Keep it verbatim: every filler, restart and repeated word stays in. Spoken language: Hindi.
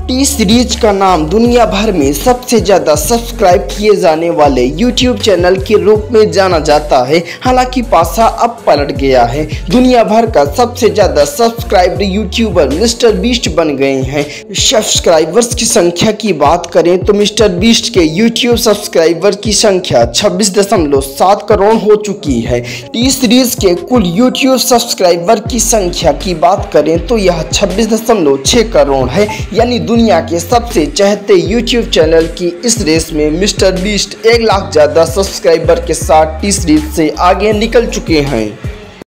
टी सीरीज का नाम दुनिया भर में सबसे ज्यादा सब्सक्राइब किए जाने वाले यूट्यूब चैनल के रूप में जाना जाता है। हालांकि पासा अब पलट गया है। दुनिया भर का सबसे ज्यादा सब्सक्राइब्ड यूट्यूबर मिस्टर बीस्ट बन गए हैं। सब्सक्राइबर्स की संख्या की बात करें तो मिस्टर बीस्ट के यूट्यूब सब्सक्राइबर की संख्या छब्बीस दशमलव सात करोड़ हो चुकी है। टी सीरीज के कुल यूट्यूब सब्सक्राइबर की संख्या की बात करें तो यह छब्बीस दशमलव छह करोड़ है। यानी दुनिया के सबसे चहते यूट्यूब चैनल की इस रेस में मिस्टर बीस्ट एक लाख ज्यादा सब्सक्राइबर के साथ टी सीरीज से आगे निकल चुके हैं।